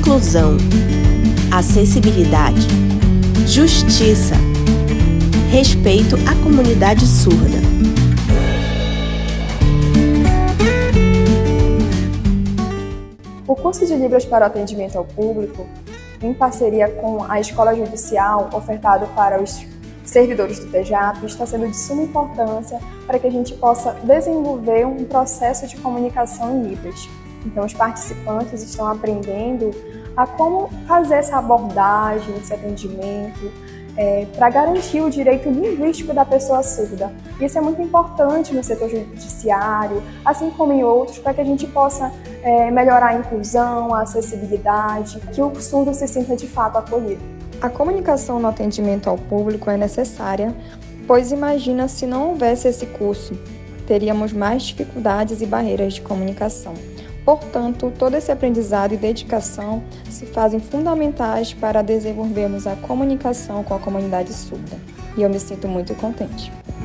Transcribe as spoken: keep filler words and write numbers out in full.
inclusão, acessibilidade, justiça, respeito à comunidade surda. O curso de Libras para o atendimento ao público, em parceria com a Escola Judicial, ofertado para os servidores do T J A P, está sendo de suma importância para que a gente possa desenvolver um processo de comunicação em Libras. Então, os participantes estão aprendendo a como fazer essa abordagem, esse atendimento, é, para garantir o direito linguístico da pessoa surda. Isso é muito importante no setor judiciário, assim como em outros, para que a gente possa é, melhorar a inclusão, a acessibilidade, que o surdo se sinta de fato acolhido. A comunicação no atendimento ao público é necessária, pois imagina se não houvesse esse curso, teríamos mais dificuldades e barreiras de comunicação. Portanto, todo esse aprendizado e dedicação se fazem fundamentais para desenvolvermos a comunicação com a comunidade surda. E eu me sinto muito contente.